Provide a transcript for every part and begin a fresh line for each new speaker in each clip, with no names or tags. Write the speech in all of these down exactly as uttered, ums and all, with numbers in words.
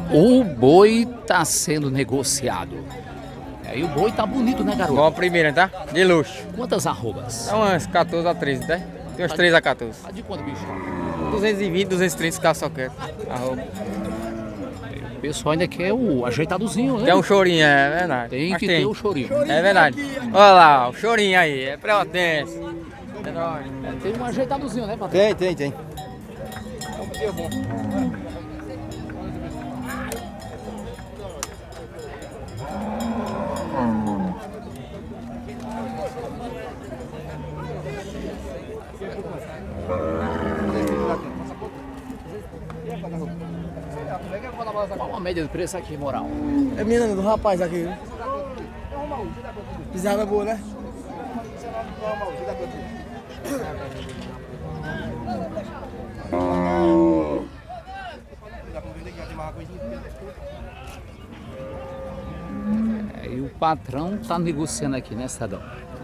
O boi tá sendo negociado. Aí o boi tá bonito, né, garoto?
Bom a primeira, tá? De luxo.
Quantas arrobas?
Dá umas quatorze a treze, tá? Tem uns três a quatorze.
Tá de quanto, bicho?
duzentos e vinte, duzentos e trinta, se caso só quer. Arroba.
O pessoal ainda quer o ajeitadozinho, né?
Tem um chorinho, é verdade.
Tem
Mas
que
tem.
ter o chorinho.
É verdade. Olha lá, o chorinho aí, é pré-potência. É nóis.
É, tem um ajeitadozinho, né, patrão?
Tem, tem, tem.
Qual a média de preço aqui, moral?
É menina do rapaz aqui, viu? Pisada boa, né?
É, e o patrão tá negociando aqui, né, cidadão?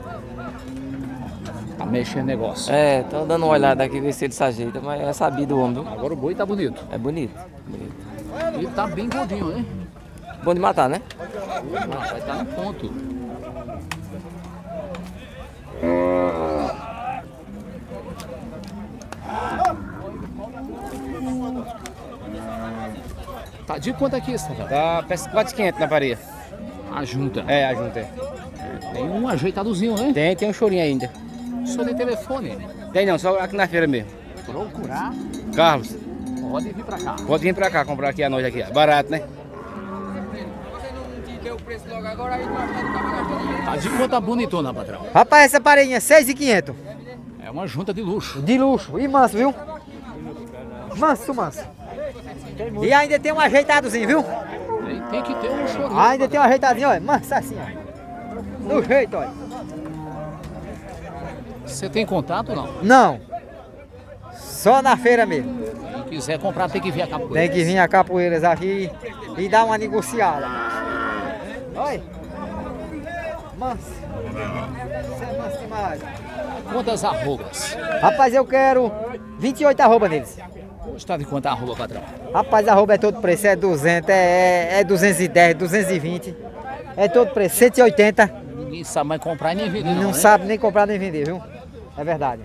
Tá mexendo negócio.
É, tô dando uma olhada aqui, ver se ele se ajeita, mas é sabido o homem, viu?
Agora o boi tá bonito.
É bonito, bonito.
E tá bem gordinho, né?
Bom de matar, né?
Ah, vai estar no ponto. Tá de quanto aqui, cidadão?
Tá, peça quatro mil e quinhentos na varia.
A junta.
É, a junta é.
Tem um ajeitadozinho, né?
Tem, tem um chorinho ainda.
Só tem telefone.
Tem não, só aqui na feira mesmo.
Procurar,
Carlos,
pode vir pra cá.
pode vir pra cá comprar aqui a nós aqui. Barato, né?
Tá de quanto a bonitona, patrão?
Rapaz, essa pareinha, seis mil e quinhentos.
É uma junta de luxo.
De luxo. E manso, viu? Manso, manso. E ainda tem um ajeitadozinho, viu?
Tem, tem que ter um chorinho.
Ainda tem um ajeitadinho, olha. Manso assim, ó. Do jeito, olha.
Você tem contato ou não?
Não. Só na feira mesmo.
Quem quiser comprar tem que vir a capoeira.
Tem que vir a capoeiras aqui e dar uma negociada. Olha. Manso. Você é manso demais.
Quantas arrobas?
Rapaz, eu quero vinte e oito arroba neles.
Hoje tá de quanto a arroba, patrão?
Rapaz, arroba é todo preço, é duzentos, é, é, é duzentos e dez, duzentos e vinte. É todo preço, cento e oitenta.
Ninguém sabe mais comprar e nem vender, não,
Não
né?
sabe nem comprar nem vender, viu? É verdade.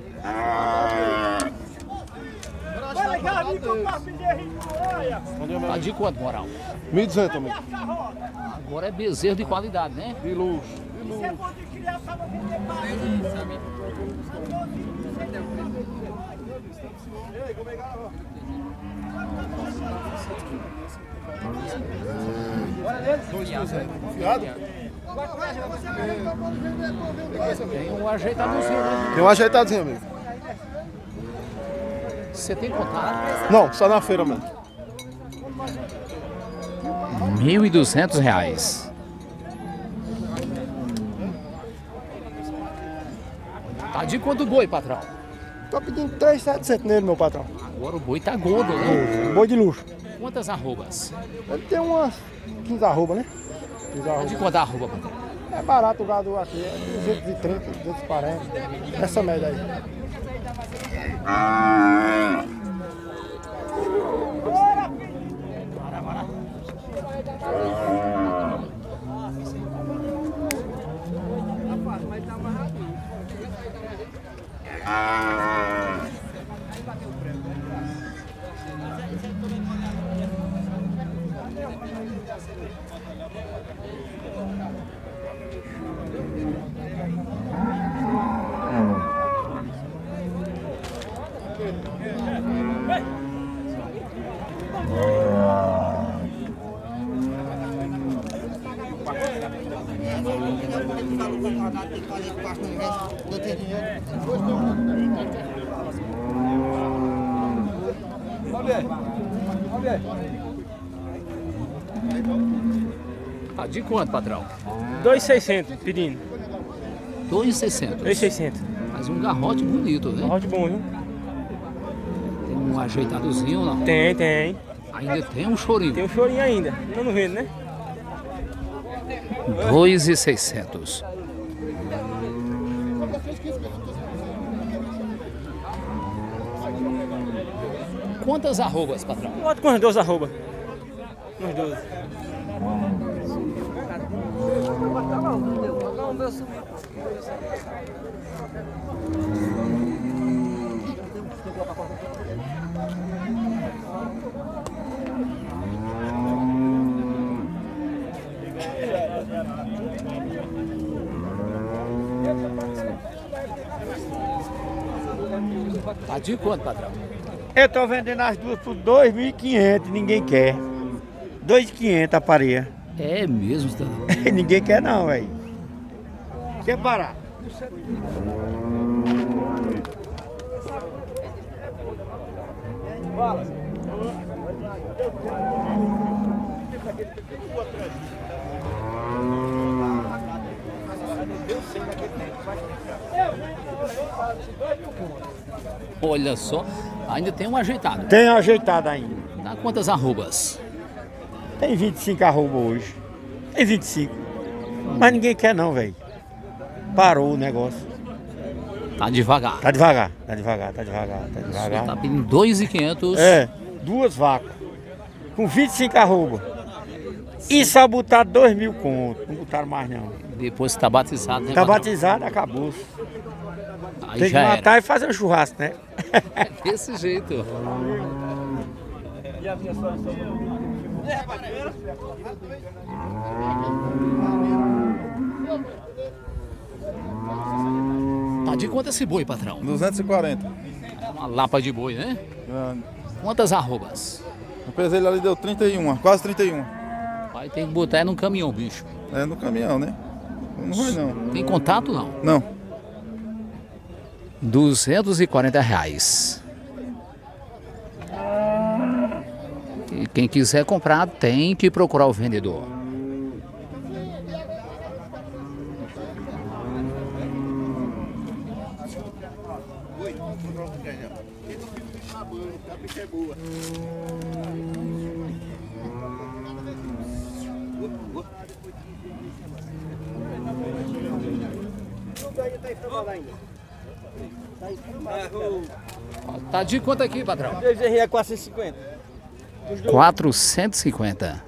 Tá de quanto, moral?
mil e duzentos também.
Agora é bezerro de qualidade, né?
De luxo.
Tem um ajeitadozinho, né?
Tem um ajeitadinho mesmo.
Você tem contato?
Não, só na feira mesmo.
Mil e duzentos reais. Tá de quanto o boi, patrão?
Tô pedindo três mil e setecentos nele, meu patrão.
Agora o boi tá gordo, né?
Boi de luxo.
Quantas arrobas?
Ele tem umas quinze arroba, né? quinze
Tá de
arroba.
quanto a arroba, patrão?
É barato o gado aqui, é duzentos e trinta, duzentos e quarenta. Essa média aí.
Tá de quanto, patrão?
dois mil e seiscentos pedindo.
dois mil e seiscentos.
dois mil e seiscentos.
Mas um garrote bonito, né?
Rote bom, viu?
Tem um ajeitadozinho, não?
Tem, tem.
Ainda tem um chorinho.
Tem um chorinho ainda. Não não vendo, né?
dois mil e seiscentos. Quantas arrobas, patrão?
Bota com as duas arroba. uns doze.
Tá de quanto, patrão?
Eu tô vendendo as duas por dois mil e quinhentos, ninguém quer. dois mil e quinhentos a pareia.
É mesmo, cidadão.
Ninguém quer não, velho. Quer parar?
Olha só, ainda tem um ajeitado.
Tem ajeitado ainda.
Dá quantas arrobas?
Tem vinte e cinco arroba hoje. Tem vinte e cinco. Mas ninguém quer não, velho. Parou o negócio.
Tá devagar.
Tá devagar, tá devagar, tá devagar, tá
Você
devagar.
tá pedindo dois mil e quinhentos.
É, duas vacas. Com vinte e cinco arroba. E só botar dois mil conto. Não botaram mais não.
Depois que tá batizado, né,
Tá
patrão?
batizado, acabou.
Aí
Tem que
já
matar e fazer um churrasco, né?
era. Desse jeito. Tá de quanto esse boi, patrão?
duzentos e quarenta.
Uma lapa de boi, né? Quantas arrobas?
O peso ele ali deu trinta e um, quase trinta e um.
Vai ter que botar no caminhão, bicho.
É no caminhão, né? Não vai não.
Tem contato, não?
Não.
duzentos e quarenta reais. E quem quiser comprar tem que procurar o vendedor. Tá de quanto aqui, patrão?
dois R é quatrocentos e cinquenta.
quatrocentos e cinquenta.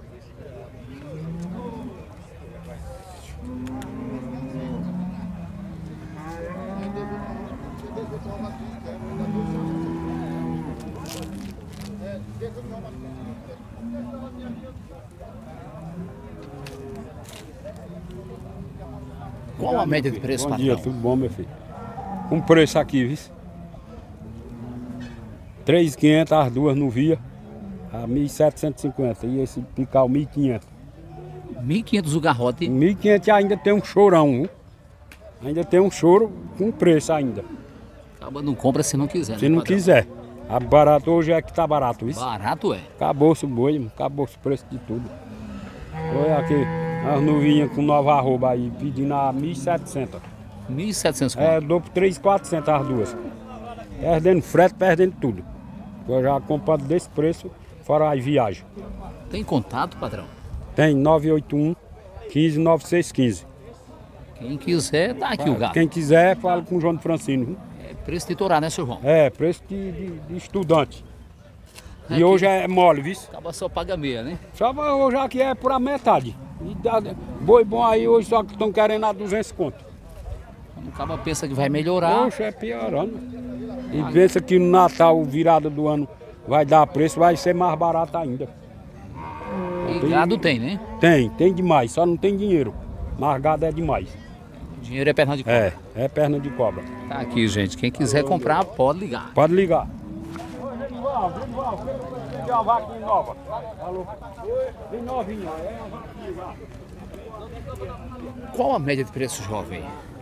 Qual a média de preço,
Bom
patrão?
dia, tudo bom, meu filho? Um preço aqui, viu? três mil e quinhentos as duas no via, a mil setecentos e cinquenta e esse pical mil e quinhentos.
mil e quinhentos o garrote.
mil e quinhentos ainda tem um chorão, viu? Ainda tem um choro com preço ainda.
Acaba não compra se não quiser.
Se
né,
não
patrão?
quiser. A barato hoje é que tá barato, isso?
Barato é.
Acabou-se o boi, acabou-se o preço de tudo. Olha aqui, as novinhas com nova arroba aí, pedindo a mil e setecentos.
mil e setecentos
É,
conto.
dou por três mil e quatrocentos as duas. Perdendo frete, perdendo tudo. Eu já compro desse preço, fora a viagem.
Tem contato, patrão?
Tem nove oito um, um cinco nove seis um cinco.
Quem quiser, tá aqui o gato.
Quem quiser, fala com o João Francino. Viu?
É preço de Torá, né, seu João?
É, preço de, de- de estudante. E
Aqui.
hoje é mole, viu?
Acaba só paga meia, né?
Só vai- hoje aqui é por a metade. E dá- boi bom aí hoje só que estão querendo a duzentos conto.
Quando acaba pensa que vai melhorar.
Poxa, é piorando. E pensa que no Natal, virada do ano, vai dar preço, vai ser mais barato ainda.
E gado tem, né?
Tem, tem demais, só não tem dinheiro. Mas gado é demais.
Dinheiro é perna de cobra.
É, é perna de cobra.
Tá aqui, gente. Quem quiser comprar, pode ligar.
Pode ligar. Tem uma vaquinha nova. Alô? Vem novinha. É uma vaquinha.
Qual a média de preço, jovem?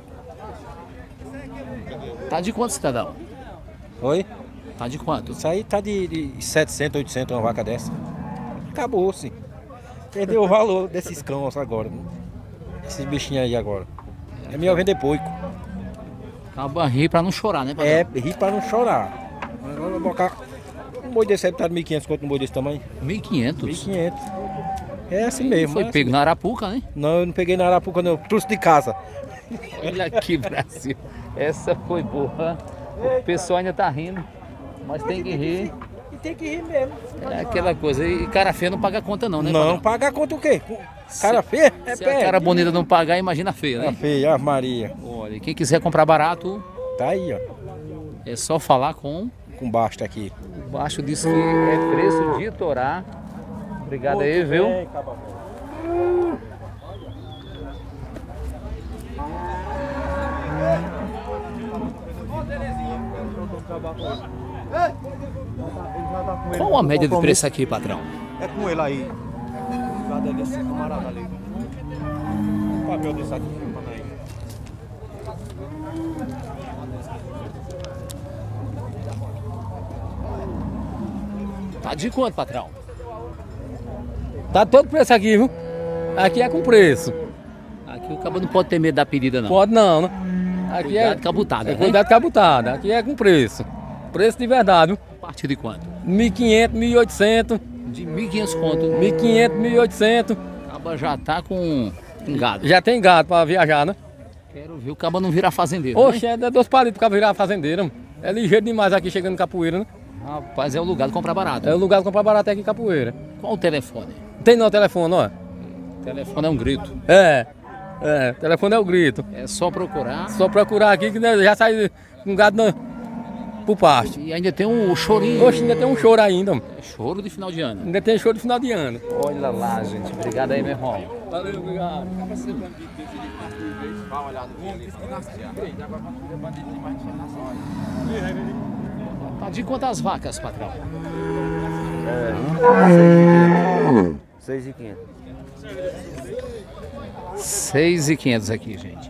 Tá de quanto, cidadão?
Oi?
Tá de quanto?
Isso aí tá de, de setecentos, oitocentos uma vaca dessa. Acabou, sim. Perdeu o valor desses cães agora. Né? Esses bichinhos aí agora. É melhor vender porco.
Acaba rir pra não chorar, né, patrão?
É, rir pra não chorar. Agora bocar um boi desse aí tá de mil e quinhentos conto um boi desse tamanho.
mil e quinhentos.
mil e quinhentos. É assim mesmo.
Foi
é assim
pego
mesmo.
na Arapuca, né?
Não, eu não peguei na Arapuca, não. Eu trouxe de casa.
Olha aqui, Brasil. Essa foi boa. O pessoal ainda tá rindo, mas tem que rir.
E tem que rir mesmo.
É aquela coisa, e cara feia não paga conta não, né?
Não,
patrão?
pagar conta o quê? Cara feia? É
Se a cara bonita não pagar, imagina a feia,
Cara
né?
feia, Ave Maria.
Olha, quem quiser comprar barato,
Tá aí, ó.
é só falar com
Com basta aqui.
o baixo, diz que é preço de Torá. Obrigado aí, viu? Qual a média de preço aqui, patrão?
É com ele aí. Cadê desse camarada ali? O papel desse aqui, mano aí.
Tá de quanto, patrão?
Tá todo preço aqui, viu? Aqui é com preço.
Aqui o cabo não pode ter medo da pedida, não.
Pode não, né? Aqui
Cuidado
é
com a butada,
é
né?
cuidado com a butada. Aqui é com preço. Preço de verdade, viu?
A partir de quanto?
mil e quinhentos, mil e oitocentos,
De mil e quinhentos conto.
mil e quinhentos, mil e oitocentos.
O cabo já tá com um gado.
Já tem gado pra viajar, né?
Quero ver o cabo não virar fazendeiro,
Oxe,
né?
é dois palitos pra virar fazendeiro. Mano. É ligeiro demais aqui chegando em Capoeira, né?
Rapaz, é o lugar de comprar barato.
É o lugar de comprar barato aqui em Capoeira.
Qual o telefone?
Tem não telefone, ó.
O telefone é um grito.
É. É, telefone é o grito.
É só procurar.
Só procurar aqui que já sai com gado no, pro pasto.
E ainda tem um chorinho.
Oxe, ainda tem um choro ainda. Mano.
É choro de final de ano.
Ainda tem choro de final de ano.
Olha lá, gente. Obrigado aí, meu irmão.
Valeu, obrigado.
Tá de quantas vacas, patrão?
seis e quinhentos.
seis e quinhentos aqui, gente.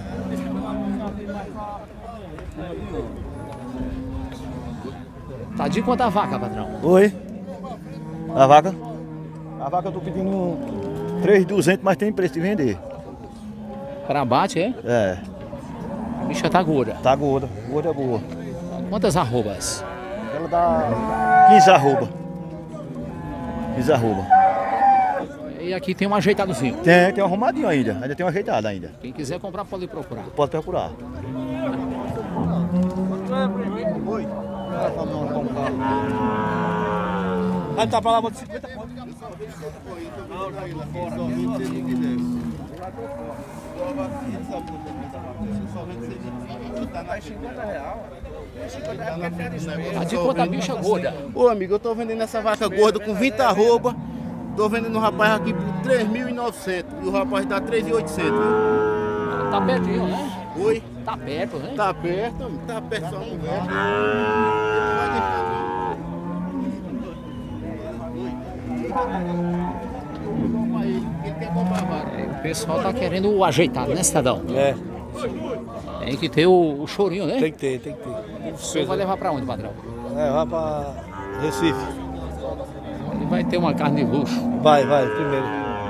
Tá de quanta vaca, patrão?
Oi. A vaca? A vaca eu tô pedindo três mil e duzentos, mas tem preço de vender.
Para abate, é?
É.
A bicha tá gorda.
Tá gorda. Gorda é boa.
Quantas arrobas?
Ela dá quinze arroba. quinze arroba.
E aqui tem um ajeitadozinho.
Tem, tem um arrumadinho ainda. Ainda tem um ajeitado ainda.
Quem quiser comprar pode procurar.
Pode procurar. Oi. Vai tá pra lá, vou de cinquenta pontos.
Tá de quanta bicha gorda?
Ô amigo, eu tô vendendo essa vaca gorda com vinte arroba. Tô vendendo o rapaz aqui por três mil e novecentos. E o rapaz dá três mil e oitocentos.
Tá pertinho, né?
Oi?
Tá perto, né?
Tá perto, amigo. Tá perto, só uma conversa.
É, o pessoal tá querendo o ajeitado, né, cidadão?
É.
Tem que ter o, o chorinho, né?
Tem que ter, tem que ter.
O senhor vai levar pra onde, patrão?
É, vai pra Recife.
Ele vai ter uma carne de luxo.
Vai, vai, primeiro.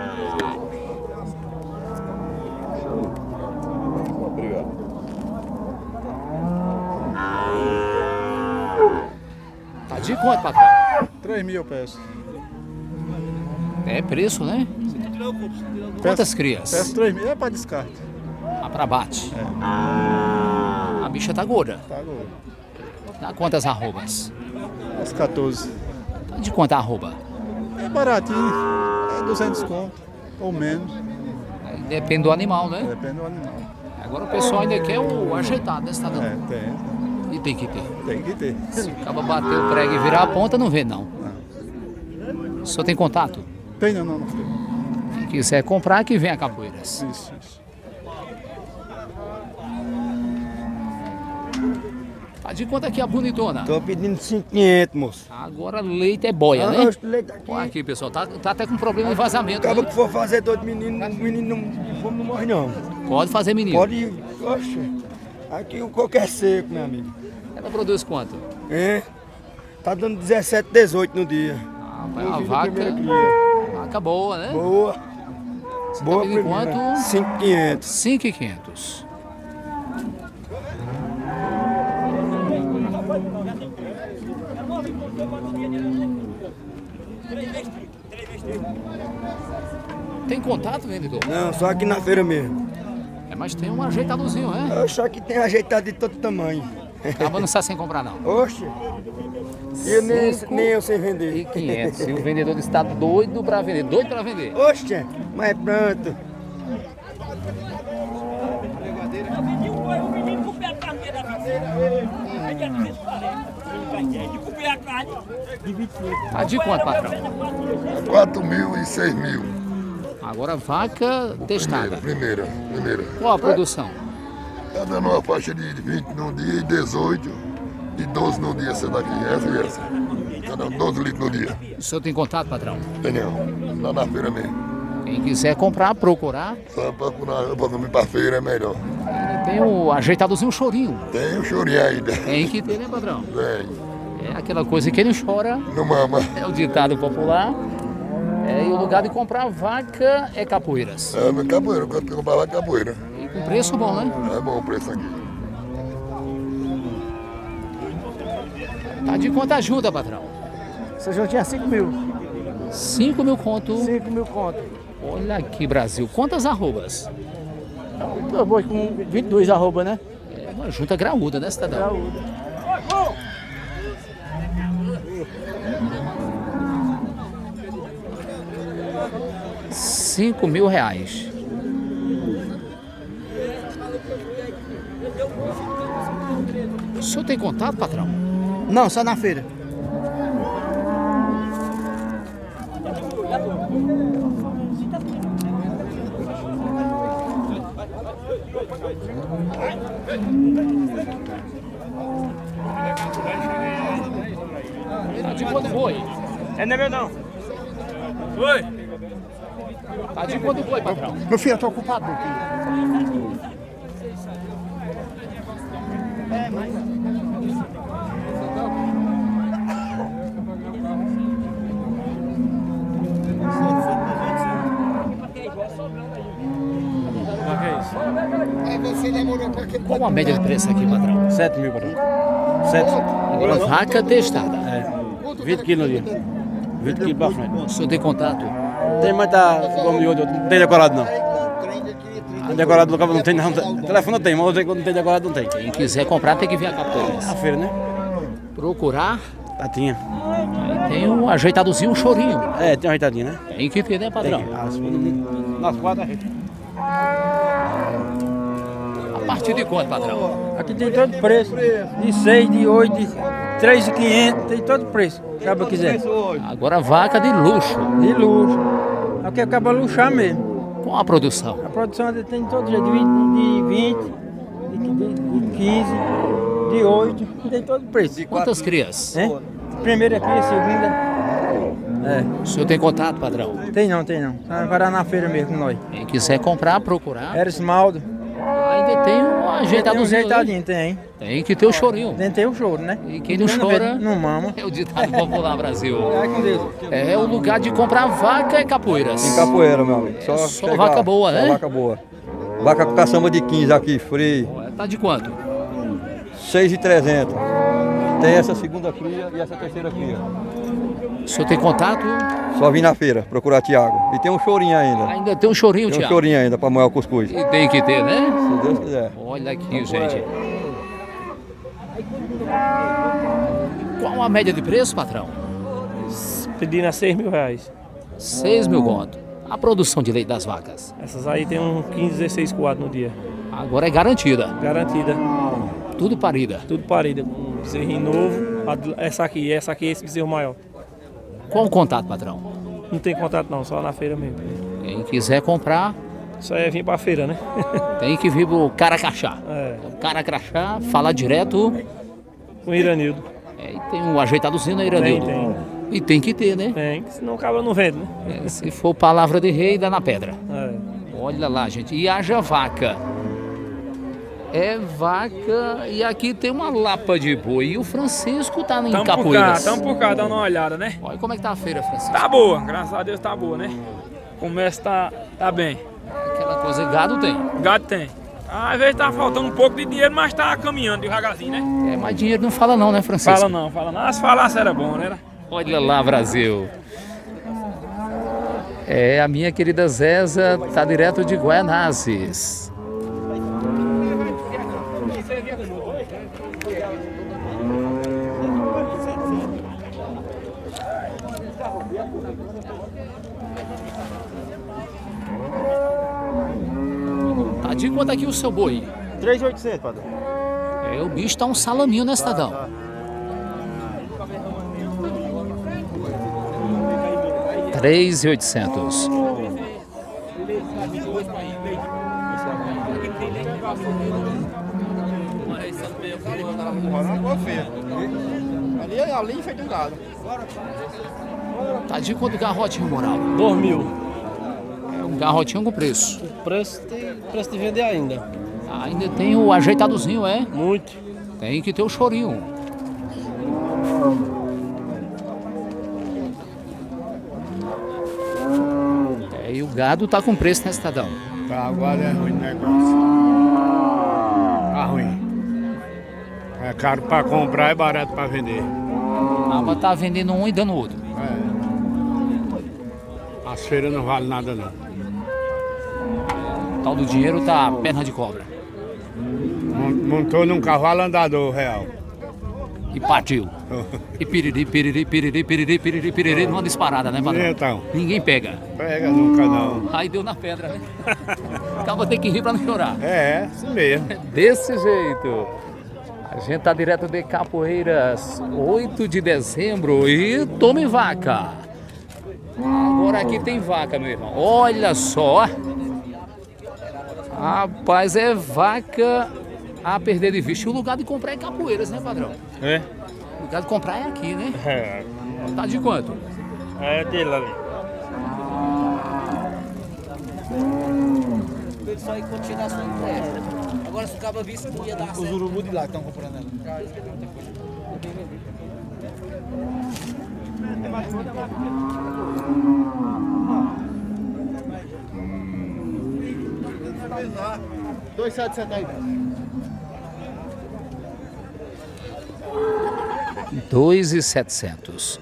Obrigado.
Tá de quanto, patrão?
três mil eu peço.
É preço, né? Quantas crias?
Peço três mil, é para descarte.
Ah, pra bate.
É.
A bicha tá gorda.
Tá agora.
Dá quantas arrobas?
As quatorze.
Tá de quanto a arroba?
É baratinho. É duzentos conto. Ou menos.
Aí depende do animal, né?
Depende do animal.
Agora o pessoal ainda quer o ajeitado, né, cidadão?
É, tem.
E tem que ter.
Tem que ter.
Se acaba bater o prego e virar a ponta, não vê, não. O senhor tem contato?
Tem, não, não, não tem.
Quem quiser comprar, que vem a Capoeiras.
Isso, isso.
Tá de quanto aqui a bonitona?
Tô pedindo cinco mil e quinhentos, moço.
Agora leite é boia,
Ah,
né?
os leite aqui.
Olha aqui, pessoal, tá, tá até com problema de vazamento.
Acaba
Né?
que for fazer dois meninos, o menino não, fome não morre não.
Pode fazer menino.
Pode, oxe, aqui o coco é seco, meu amigo.
Ela produz quanto?
É, tá dando dezessete, dezoito no dia.
Ah, vai
No
a
dia da
vaca,
primeira cria.
vaca boa, né?
Boa.
Você
Boa
tá pedindo
primeira.
quanto?
cinco mil e quinhentos.
cinco mil e quinhentos. Tem contato, vendedor?
Não, só aqui na feira mesmo.
É, mas tem um ajeitadozinho, né?
Oxe, aqui tem ajeitado de todo tamanho.
Acaba não sai sem comprar, não.
Oxe,
Eu nem, nem eu sei vender.
E quinhentos. E o vendedor está doido para vender, doido para vender.
Oxe, mas pronto.
Tá de quanto, patrão?
quatro mil e seis mil.
Agora vaca testada.
Primeira, primeira.
Qual a produção?
Tá dando uma faixa de vinte num dia e dezoito. E doze no dia, essa daqui, essa e essa. Tá dando doze litros no dia.
O senhor tem contato, patrão?
Tem não, lá na feira mesmo.
Quem quiser comprar, procurar.
Só procurar, pra vir pra feira é melhor.
Tem o ajeitadozinho, um chorinho.
Tem o chorinho ainda.
Tem que ter, né, patrão?
Tem.
É aquela coisa que ele chora.
Não mama.
É o ditado popular. É, e o lugar de comprar vaca é Capoeiras.
É, no Capoeira, quando eu comprava Capoeira.
E com preço bom, né?
É bom o preço aqui.
Tá de quanto ajuda, patrão?
Essa juntinha é cinco mil.
cinco mil conto.
cinco mil conto.
Olha aqui, Brasil. Quantas arrobas?
Eu vou com vinte e dois arroba, né?
É uma junta graúda, né, cidadão?
Graúda.
Cinco mil reais. O senhor tem contato, patrão?
Não, só na feira.
Tá de quanto boi?
É não é meu não. Oi.
Tá de quanto boi, patrão?
Meu filho, eu tô ocupado aqui.
É, mas... Qual a média de preço aqui, patrão?
sete mil, patrão. sete.
Agora vaca testada.
É. vinte quilos no dia. vinte quilos pra frente.
O senhor tem contato?
Tem, mas tá como de outro. Não tem decorado, não. A decorado do cabo não tem, não. Telefone não tem, mas quando não tem decorado não tem.
Quem quiser comprar tem que vir a Capoeiras.
A feira, né?
Procurar.
Tá, tinha.
Aí tem um ajeitadozinho, um chorinho.
É, tem um ajeitadinho, né?
Tem que ter, né, padrão?
Tem. As, nas quatro ajeita.
A partir de quanto, patrão?
Aqui tem todo preço. De seis, de oito, de três e quinhentos, tem todo preço. Acaba quiser.
Agora vaca de luxo.
De luxo. Aqui acaba luxar mesmo.
Com a produção?
A produção tem de todo jeito, de vinte, de, de, de quinze, de oito, tem todo preço.
Quantas crias?
É? Primeira cria, segunda. É.
O senhor tem contato, padrão?
Tem não, tem não. Vai na feira mesmo com nós.
Quem quiser comprar, procurar.
Era Esmaldo.
Ainda tem um ajeitadozinho.
Tem um ajeitadinho, tem.
Tem que ter o chorinho.
Tem que ter o choro, né?
E quem não chora...
Não mama.
É o ditado popular, Brasil.
Vai com Deus.
É o lugar de comprar vaca e Capoeiras.
Em Capoeira, meu amigo. Só,
é só
chegar,
vaca boa,
só
né?
vaca boa. Vaca com caçamba de quinze aqui, freio.
Tá de quanto?
seis mil e trezentos. Tem essa segunda cria e essa terceira cria.
O senhor tem contato?
Só vim na feira procurar Tiago. E tem um chorinho ainda.
Ainda tem um chorinho,
Tem um
Tiago?
chorinho ainda para moer o cuscuz.
E tem que ter, né?
Se Deus quiser.
Olha aqui, gente. Qual a média de preço, patrão?
Pedindo a seis mil reais.
seis mil conto. A produção de leite das vacas?
Essas aí tem um quinze, dezesseis coados no dia.
Agora é garantida?
Garantida.
Tudo parida?
Tudo parida. Um bezerrinho novo. Essa aqui, essa aqui é esse bezerro maior.
Qual o contato, patrão?
Não tem contato não, só na feira mesmo.
Quem quiser comprar...
Só é vir pra feira, né?
Tem que vir pro Caracachá.
É.
O Caracachá, falar direto...
Com o Iranildo.
É, e tem um ajeitadozinho na Iranildo.
Tem, tem.
E tem que ter, né?
Tem, senão o cabra não vende, né?
É, se for palavra de rei, dá na pedra.
É.
Olha lá, gente. E haja vaca. É vaca e aqui tem uma lapa de boi. E o Francisco tá em
tamo
Capoeiras.
Estamos por cá, dando uma olhada, né?
Olha como é que tá a feira, Francisco.
Tá boa, graças a Deus tá boa, né? O comércio tá, tá bem.
Aquela coisa, gado tem.
Gado tem. Às vezes tá faltando um pouco de dinheiro, mas tá caminhando devagarzinho, né?
É, mas dinheiro não fala não, né, Francisco?
Fala não, fala não. Ah, se falasse era bom, né?
Olha lá, Brasil. É, a minha querida Zéza tá direto de Guaianazes. Tá de quanto aqui o seu boi?
três mil e oitocentos, padrão.
É, o bicho tá um salaminho, né, cidadão?
Tá,
três mil e oitocentos.
Ali, ali feito um gado.
Tá de quanto o garrotinho, moral?
dois mil.
É um garrotinho com preço.
O preço tem preço de vender ainda.
Ainda tem o ajeitadozinho, é?
Muito.
Tem que ter o chorinho. É, e o gado tá com preço, né, cidadão?
Tá, agora é ruim o negócio. Tá ruim. É caro pra comprar e barato pra vender.
Ah, mas tá vendendo um e dando outro.
É. As feiras não valem nada não.
O tal do dinheiro tá perna de cobra.
Montou num cavalo andador real.
E partiu. E piriri, piriri, piriri, piriri, piriri, piriri, numa disparada, né, patrão?
Então.
Ninguém pega.
Pega nunca não.
Aí deu na pedra, né? Acaba ter que rir pra não chorar.
É, isso mesmo.
Desse jeito. A gente tá direto de Capoeiras, oito de dezembro, e tome vaca. Agora aqui tem vaca, meu irmão. Olha só. Rapaz, é vaca a perder de vista. O lugar de comprar é Capoeiras, né, padrão?
É?
O lugar de comprar é aqui, né?
É.
Tá de quanto?
É dele ali.
Isso aí continua a sua empresa. Agora se o cabo visse que ia dar certo. Os urubu de lá que estão comprando ela. Dois sete sete aí.
Dois e setecentos.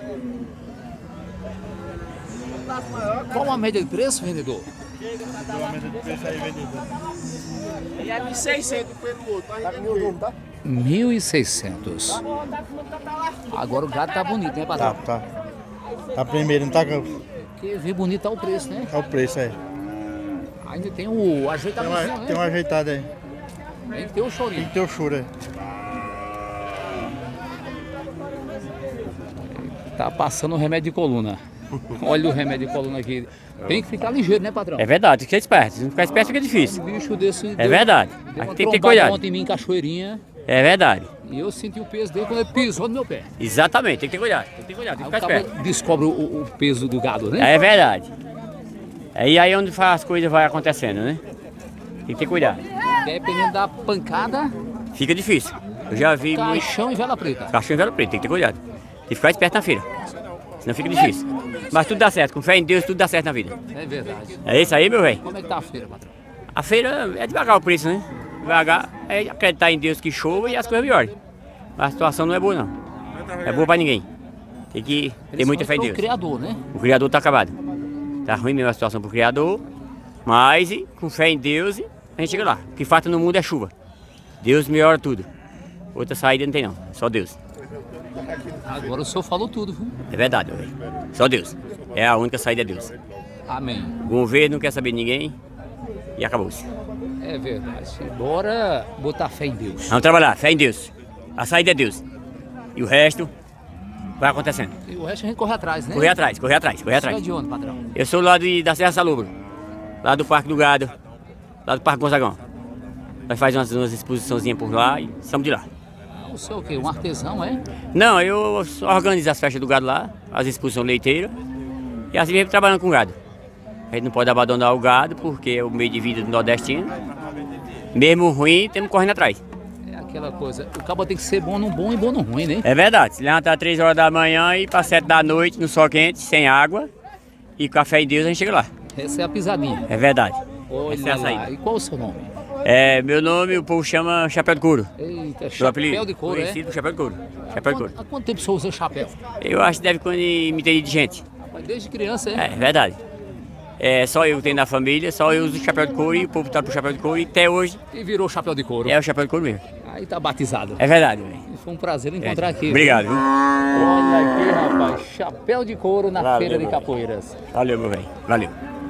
Qual a média de preço, vendedor?
A média de preço aí, vendedor.
E é mil e seiscentos pelo outro. Tá com mil dom, tá?
Mil e seiscentos. Agora o gado tá bonito, né, patrão?
Tá, tá. Tá primeiro, não tá?
Porque ver bonito tá o preço, né?
É o preço aí.
Ainda tem o ajeitado,
Tem uma,
né?
tem uma ajeitada aí.
Tem que ter o chorinho.
Tem que ter o choro aí.
Tá passando o remédio de coluna. Olha o remédio de coluna aqui. Tem que ficar ligeiro, né, patrão?
É verdade, tem que ser esperto. Se não ficar esperto fica difícil.
Um bicho desse
É
deu-
verdade.
deu uma
Tem que ter
trombada
cuidado.
ontem em mim em Cachoeirinha.
É verdade.
E eu senti o peso dele quando ele pisou no meu pé.
Exatamente, tem que ter cuidado. Tem que ter cuidado, tem que
Aí o
ficar
cara
esperto.
descobre o, o peso do gado, né?
É verdade. É aí aí onde as coisas vai acontecendo, né? Tem que ter cuidado.
Dependendo da pancada,
Fica difícil. Eu já vi muito.
caixão e vela preta.
Cachorro e velo preto, tem que ter cuidado. Tem que ficar esperto na feira. Senão fica difícil. Mas tudo dá certo, com fé em Deus tudo dá certo na vida.
É verdade.
É isso aí, meu velho.
Como é que tá a feira, patrão?
A feira é devagar o preço, né? Devagar é acreditar em Deus que chova e as coisas melhorem. Mas a situação não é boa, não. É boa pra ninguém. Tem que ter muita fé em
O
Deus.
criador, né?
O criador tá acabado. Tá ruim mesmo a situação pro criador. Mas com fé em Deus, a gente chega lá. O que falta no mundo é chuva. Deus melhora tudo. Outra saída não tem não. Só Deus.
Agora o senhor falou tudo, viu?
É verdade, meu velho. Só Deus. É a única saída é Deus.
Amém.
O governo não quer saber de ninguém. E acabou-se.
É verdade. Bora botar fé em Deus.
Vamos trabalhar, fé em Deus. A saída é Deus. E o resto vai acontecendo.
E o resto a gente corre atrás, né?
Correr atrás, correr atrás, correr
Você
atrás.
é de onde, patrão?
Eu sou lá de, da Serra Salobro. Lá do Parque do Gado. Lá do Parque Gonzagão. Nós fazemos umas, umas exposiçãozinhas por lá e estamos de lá.
O senhor o quê? Um artesão, é?
Não, eu só organizo as festas do gado lá, as exposições leiteiras. E assim mesmo trabalhando com gado. A gente não pode abandonar o gado porque é o meio de vida do nordestino. Mesmo ruim, temos correndo atrás.
É aquela coisa. O cabo tem que ser bom no bom e bom no ruim, né?
É verdade. Se levantar três horas da manhã e para sete da noite, no sol quente, sem água. E café em Deus, a gente chega lá.
Essa é a pisadinha.
É verdade.
Olha
Essa é a
lá.
saída.
E qual o seu nome?
É, meu nome o povo chama Chapéu de Couro.
Eita,
Meu
chapéu
apelido,
de couro, é?
conhecido por Chapéu de Couro. Chapéu de Couro.
Há quanto tempo o senhor usa chapéu?
Eu acho que deve quando me ter de gente.
Mas desde criança, é?
É, verdade. É só eu que tenho na família, só eu uso chapéu de couro e o povo tá pro chapéu de couro e até hoje
E virou chapéu de couro.
é o chapéu de couro mesmo.
Aí tá batizado.
É verdade, velho.
Foi um prazer encontrar
É.
aqui.
Obrigado, viu?
Olha aqui, rapaz. Chapéu de couro na
Valeu,
feira de
meu
Capoeiras.
Valeu, meu velho. Valeu.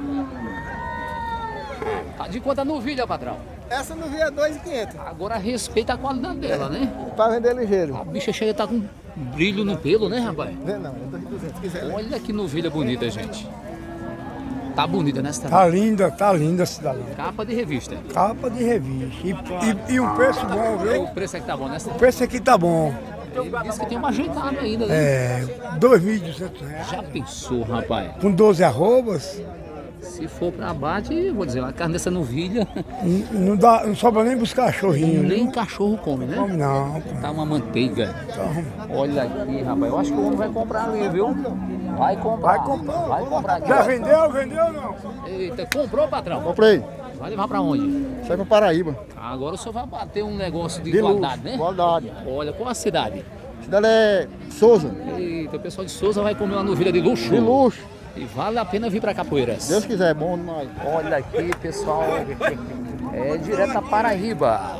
Tá de quanto a novilha, patrão?
Essa novilha é dois mil e quinhentos.
Agora respeita a qualidade dela, né?
Pra vender ligeiro.
A bicha chega tá com brilho no pelo, né, rapaz?
Não, não, é dois mil e duzentos, se quiser.
Olha que novilha bonita, gente. Tá bonita, né, cidadão?
Tá linda, tá linda, cidadão.
Capa de revista.
Capa de revista. E, e, e um preço bom, viu?
O preço é que tá bom, né?
O preço aqui tá bom.
Ele disse que tem uma ajeitada ainda, né?
É, dois mil e duzentos reais.
Já pensou, rapaz?
Com doze arrobas.
Se for pra abate, vou dizer, a carne dessa novilha...
Não, não, dá, não sobra nem pros cachorrinhos.
Nem
né?
cachorro come, né?
Come não.
Tá uma manteiga.
Então,
olha aqui, rapaz. Eu acho que o homem vai comprar ali, viu? Vai comprar.
Vai comprar.
Vai comprar aqui.
Já vendeu? Vendeu ou não?
Eita, comprou, patrão?
Comprei.
Vai levar pra onde?
Sai pra Paraíba.
Agora o senhor vai bater um negócio de,
De
qualidade,
luxo,
né?
qualidade.
Olha, qual a cidade?
A cidade é Souza.
Eita, o pessoal de Souza vai comer uma novilha de luxo.
De luxo.
E vale a pena vir pra Capoeiras.
Deus quiser, é bom demais.
Olha aqui, pessoal. É direto a Paraíba.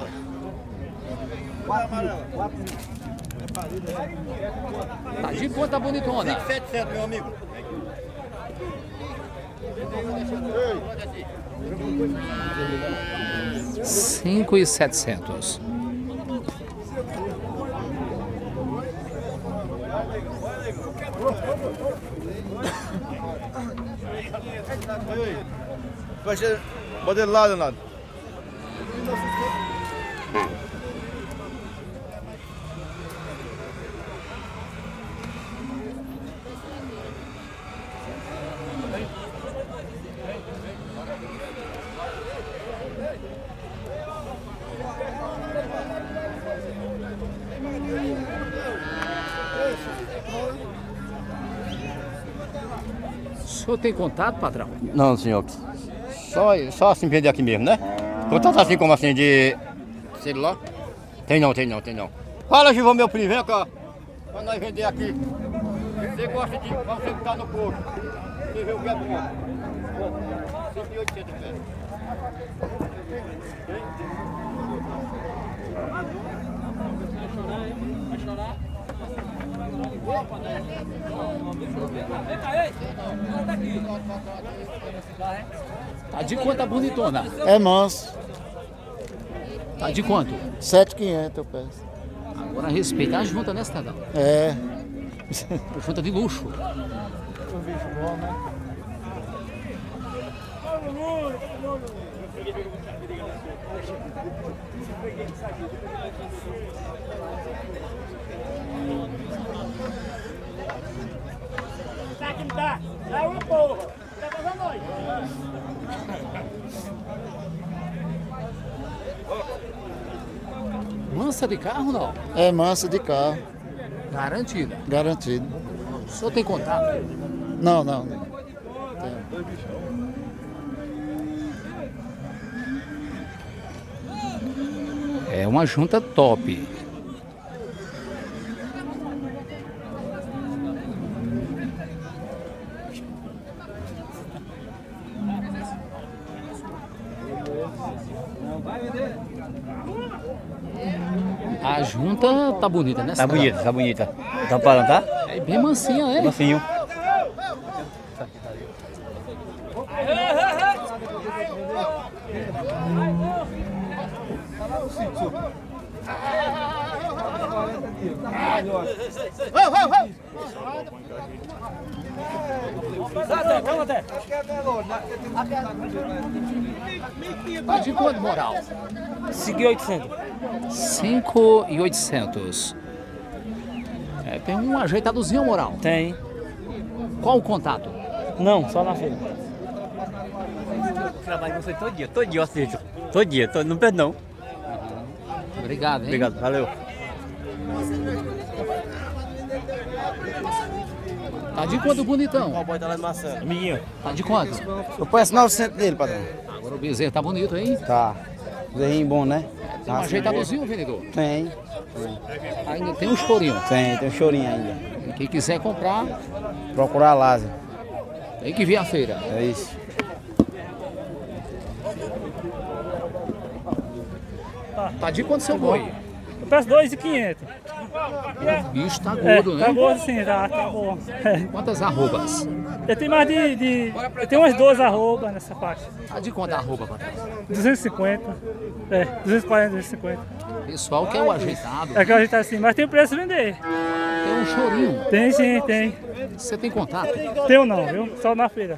Tá de conta bonitona.
vinte e sete centos, meu amigo.
Cinco e setecentos.
Vai ser. Bota ele lá, Leonardo.
O senhor tem contato, patrão?
Não, senhor. Só, só assim vender aqui mesmo, né? Contato assim como assim de celular? Tem não, tem não, tem não. Fala, Givão, meu primo, vem cá. Pra nós vender aqui. Você gosta de... Vamos sentar no corpo. Você vê o que é bom. cinco mil e oitocentos reais.
Vai chorar?
Tá de quanto a bonitona?
É manso.
Tá de quanto?
sete mil e quinhentos eu peço.
Agora respeita a junta, né, cidadão?
É.
Junta de luxo.
Tá aqui, tá? Dá uma porra. Tá fazendo nós.
Mansa de carro, não?
É manso de carro.
Garantida.
Garantido.
O senhor tem contato?
Não, não. não.
É uma junta top. A junta tá bonita, né?
Tá bonita, tá bonita. Tá parando, tá?
É bem mansinha, é?
Mansinho.
Vai, vai, vai!
Tá de quanto, moral?
cinco mil e oitocentos.
cinco e oitocentos. É, tem um ajeitadozinho, moral.
Tem.
Qual o contato?
Não, só na feira.
Trabalho com você todo dia, todo dia eu assisto. Todo dia, todo, não perde não.
Obrigado, hein?
Obrigado, valeu.
Tá de quanto, bonitão?
Qual pode estar lá de maçã?
Amiguinho.
Tá de quanto?
Eu peço novecentos dele, padrão.
Agora o bezerro tá bonito, hein?
Tá. Bezerrinho bom, né?
Tem um ajeitadozinho, vendedor?
Tem.
Ainda tem um chorinho.
Tem, tem um chorinho ainda.
E quem quiser comprar,
Procurar a Lázaro.
tem que vir à feira.
É isso.
Tá de quanto seu boi?
Eu peço dois mil e quinhentos.
O bicho tá
É,
gordo, né?
tá gordo sim, tá, tá bom.
Quantas arrobas?
Eu tenho mais de, de eu tenho umas duas arrobas nessa faixa.
Ah, de quanto a arroba, patrão?
duzentos e cinquenta. É, duzentos e quarenta, duzentos e cinquenta.
Pessoal quer o ajeitado.
É que o ajeitado assim, mas tem preço de vender.
Tem um chorinho.
Tem sim, tem.
Você tem contato?
Tenho não, viu? Só na feira.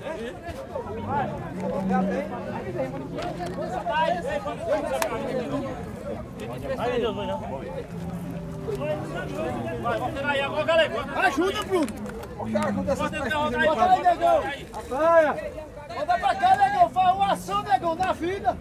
Ajuda, Bruno.
Bota aí, negão. Bota pra cá, negão. Faz uma ação, negão, na vida.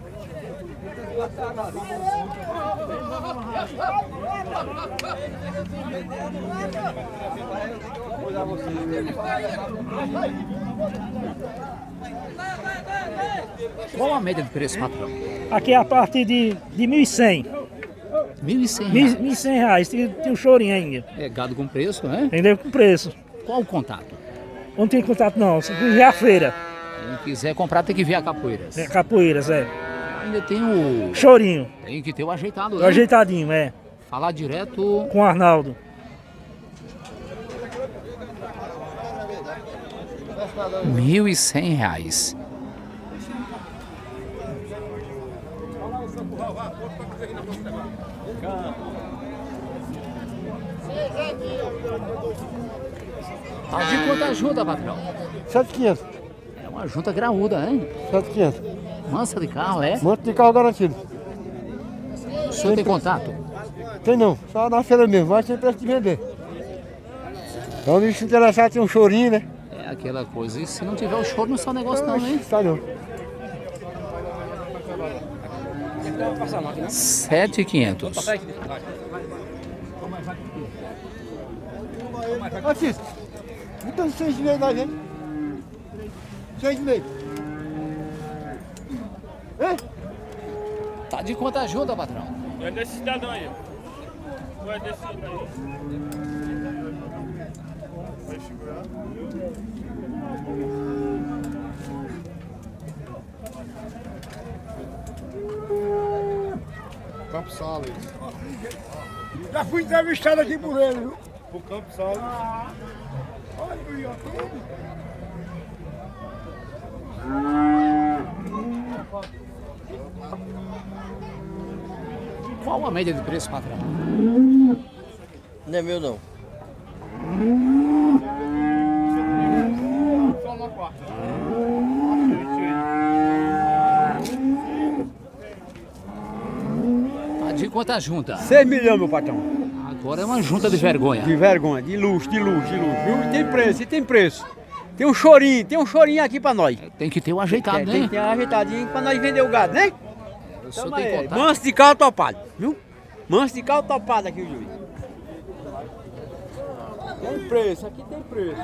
Qual a média de preço, patrão?
Aqui é a partir de, de mil e cem.
mil e cem reais.
mil e cem reais, tem, tem um chorinho ainda.
É gado com preço, né?
Entendeu? Com preço.
Qual o contato?
Não tem contato não, se quiser a feira.
Quem quiser comprar tem que vir a Capoeiras.
É, Capoeiras, é.
Ainda tem o...
Chorinho.
Tem que ter o ajeitado,
O
né?
ajeitadinho, é.
Falar direto...
Com o Arnaldo.
Mil e cem reais. Tá de quanto junta, patrão?
sete mil e quinhentos.
É uma junta graúda, hein?
sete mil e quinhentos.
Mansa de carro, é?
Manto de carro garantido.
O senhor tem contato?
Tem não, só na feira mesmo, mas tem preço de vender. Então, se interessar, tem um chorinho, né?
É aquela coisa. E se não tiver o choro, não sai negócio não, hein?
Tá não.
sete mil e quinhentos.
Batista, então seis e meio da gente. Seis e meio. Hein?
Tá de quanto ajuda, patrão?
É desse cidadão aí. Ou é desse aí?
Vai segurar. Campo Salles.
Já fui entrevistado aqui por ele, viu?
O Campo Salles.
Olha o YouTube.
Qual a média de preço, patrão?
Não é meu não.
Tá de quanto junta?
seis milhões, meu patrão.
Agora é uma junta de vergonha.
De vergonha, de luxo, de luxo, de luxo. Viu? E tem preço, e tem preço. Tem um chorinho, tem um chorinho aqui pra nós.
Tem que ter um ajeitado,
tem,
né?
Tem que ter um ajeitadinho pra nós vender o gado, né?
O senhor
Tamo
tem
aí.
contato?
Manso de carro topado, viu? Manso de carro topado aqui, o juiz. Tem preço, aqui tem preço.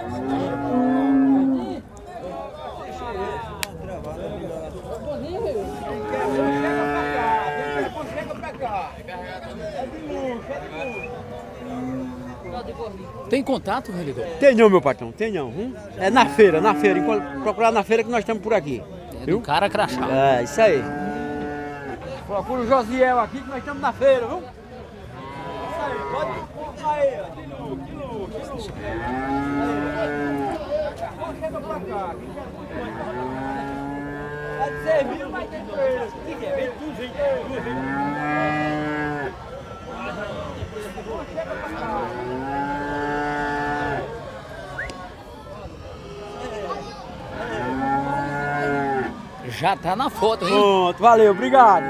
Tem contato, vendedor?
Tem não, meu patrão, tem não. Hum? É na feira, na feira. Enquanto procurar na feira que nós estamos por aqui.
É do cara crachá.
É, isso aí. Procura o Josiel aqui que nós estamos na feira, viu? Isso aí, pode comprar aí, ó. De luxo, de luxo, de luxo. Chega pra cá. É de seis mil, mas tem preço. O que é? Vem tudo, vem tudo, vem Chega pra cá.
Já tá na foto, hein?
Pronto, valeu, obrigado.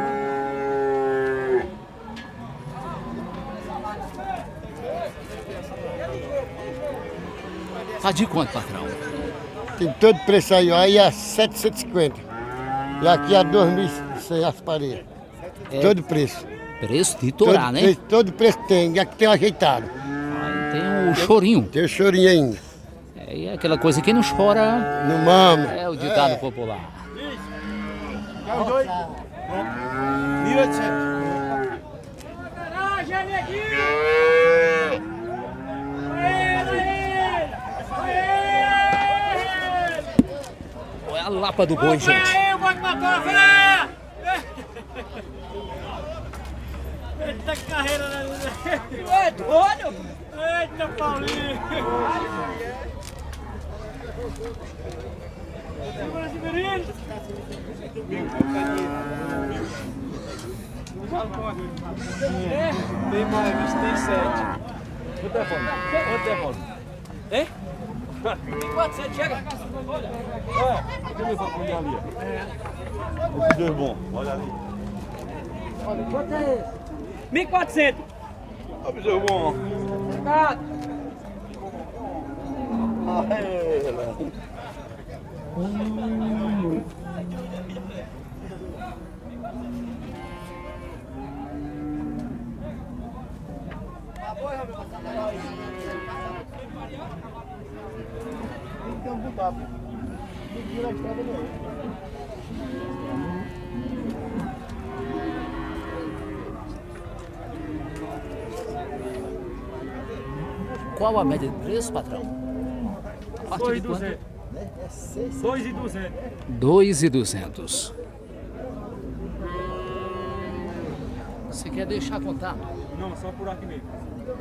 Tá de quanto, patrão?
Tem todo preço aí, ó. Aí é setecentos e cinquenta. E aqui é dois mil e cem as paredes.
É.
Todo preço.
Preço de torar,
todo
né?
Preço, todo preço tem. E aqui tem um ajeitado.
Tem o chorinho.
Tem o chorinho ainda.
É, e é aquela coisa que não chora.
Não mama.
É o ditado é. popular.
Quer os dois? mil e oitocentos.
Olha a lapa do boi, gente.
Eita carreira, né? É doido? Eita, Paulinho! Segura, Severino!
Tem mais, mas tem sete. Quanto é, Paulo? Quanto é, Paulo? Hein?
Tem quatrocentos, chega!
É, deixa eu ver essa colher ali. Esses dois bons, olha ali.
Olha, quanto é esse? mil e quatrocentos!
Olha o dois bom.
Obrigado!
Tem um butaco. Não tira a estrada não.
Qual a média de preço, patrão? A partir de quanto?
dois e duzentos.
dois e duzentos. Você quer deixar contar?
Não, só por aqui mesmo.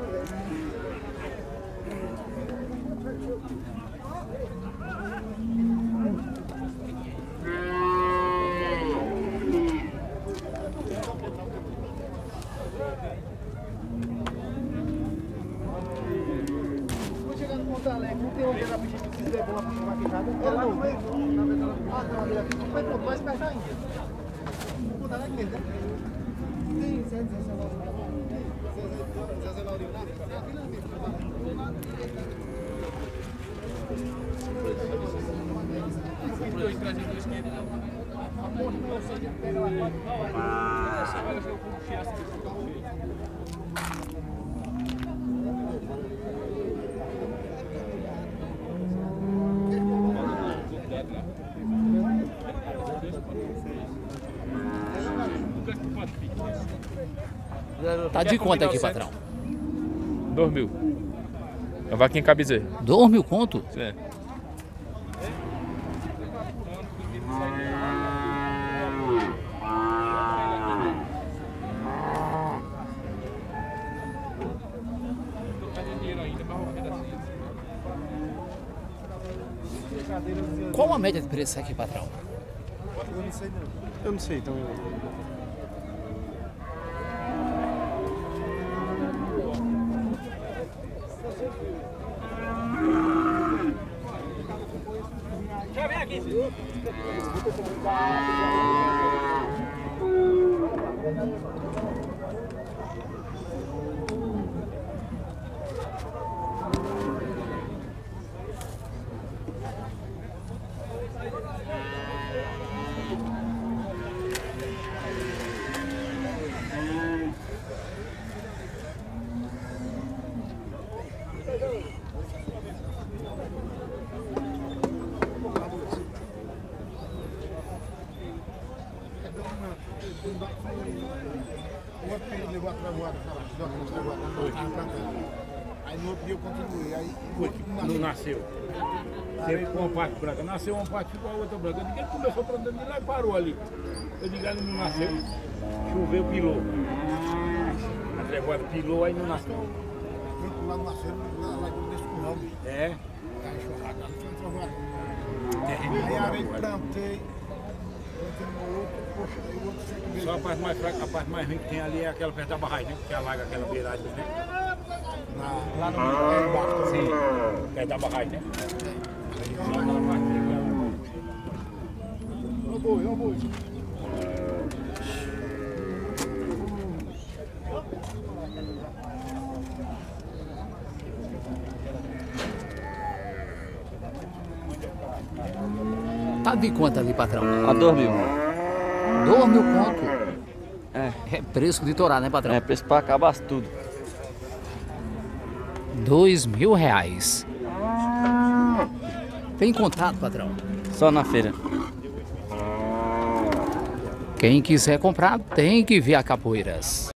Monte Alegre, não tem onde ela pedir que se levou lá para chamar queijada. Ela não veio. Ah, não, ali aqui não foi pronto, mais perto ainda. Monte Alegre mesmo, né? Tem Zé Zé Laurino.
Tá de conta aqui, patrão?
Dois mil. A vaquinha em Cabezerro.
Dois mil conto?
Sim.
Qual a média de preço aqui, patrão?
Eu não sei não. Eu não sei, então eu...
Já vem aqui.
O outro ele levou a travoada, aí no outro dia eu continuei, aí
não nasceu. Você com uma parte branca, nasceu uma parte ficou a outra branca. Eu digo, ele começou plantando de lá e parou ali. Eu digo, ele não nasceu. Choveu, pilou. A travoada pilou, aí não nasceu.
Outro lá nasceu, lá desse curral.
É.
Aí chorado, lá não foi travoada. Aí a vez plantei.
Só a parte mais fraca, a parte mais ruim que tem ali é aquela perto da barragem, né? Que alaga aquela beirada, né?
Na, lá no meio, embaixo.
Sim, perto da barragem, né?
Ó o boi, ó o boi.
Tá de quanto ali, patrão?
A dois mil.
Dois mil conto?
É.
É preço de torar, né, patrão?
É preço pra acabar tudo.
Dois mil reais. Tem contato, patrão?
Só na feira.
Quem quiser comprar tem que vir a Capoeiras.